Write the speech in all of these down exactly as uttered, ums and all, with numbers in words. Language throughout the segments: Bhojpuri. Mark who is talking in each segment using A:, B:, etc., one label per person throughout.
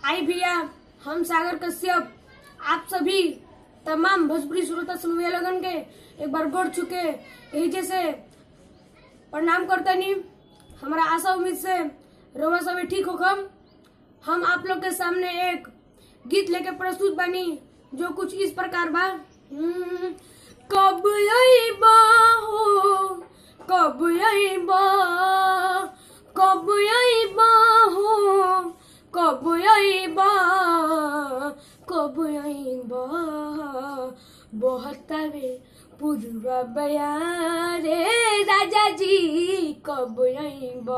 A: हाय भैया, हम सागर कश्यप आप सभी तमाम भोजपुरी श्रोता सुनवे लगन के एक बार गोड़ चुके यही जैसे प्रणाम करते नहीं। हमारा आशा उम्मीद से रोवा सभी ठीक हो। कम हम आप लोग के सामने एक गीत लेके प्रस्तुत बनी जो कुछ इस प्रकार बा। कब आइबा हो, कब आइबा, कब आइबा हो, कब आइबा, कब आइबा, बहतावे पुरवा बयारे राजा जी, कब आइबा,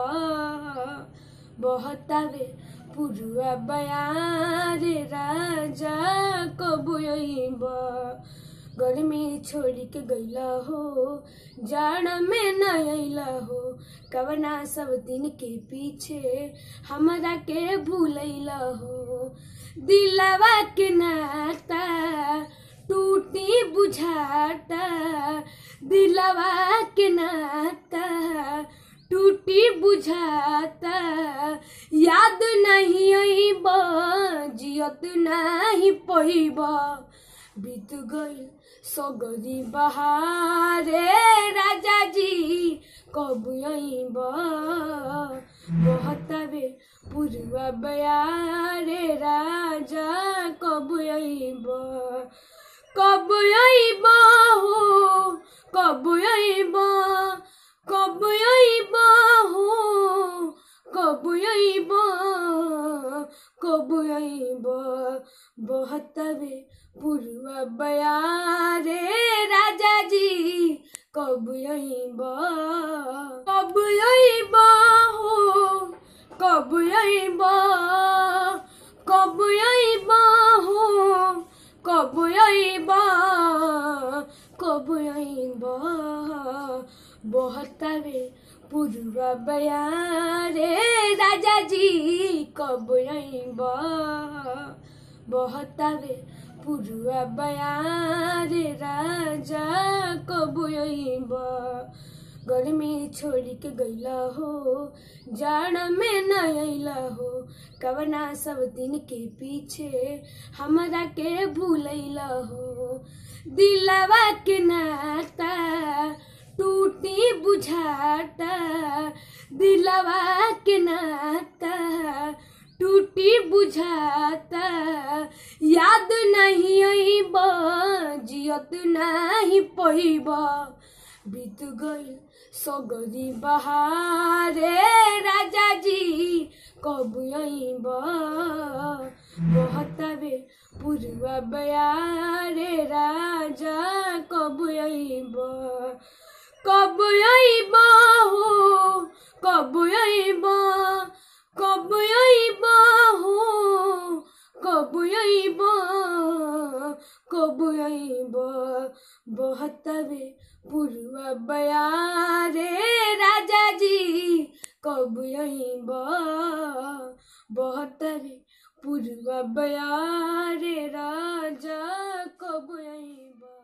A: बहतावे पुरवा बयारे राजा, कब आइबा। गर्मी छोड़ी के गईला हो, जाड़ में न अइला हो, कवना सब दिन के पीछे हमरा के भूलैला हो। दिलवा के नाता टूटी बुझाता, दिलवा के नाता टूटी बुझाता, याद नहीं आइबा, जियत नहीं पइबा, बीत गइल सगरी बहारे राजा जी, कब आइबा, बहतावे पुरवा बयारे राजा, कब आइबा, कब आइबा हो, कब आइबा, कब आइबा हो, कब आइबा, कब आइबा, बहतावे पुरवा बयारे राजा जी, कब आइबा, कब आइबा हो, कब आइबा, कब आइबा हो, कब आइबा, कब आइबा, बहतावे पुरवा बयारे राजा जी, कब आइबा, बहतावे पुरवा बयारे राजा, कब आइबा। गर्मी छोड़ी के गईला हो, जाड़ में न अइला हो, कवना सब दिन के पीछे हमरा के भूलैला हो। दिलवा के नाता टूटी बुझाता, दिलवा के नाता टूटी बुझाता, याद नहीं आइबा, जियत नहीं पइबा, बीत गइल सगरी बहारे राजा जी, कब आइबा, बहतावे पुरवा बयारे राजा, कब आइबा, कब आइबा हो, कब आइबा, कब आइबा हो, कब आइबा, कब आइबा, बहतावे पुरवा बयारे राजा जी, कब आइबा, बहतावे पुरवा बयारे राजा, कब आइबा।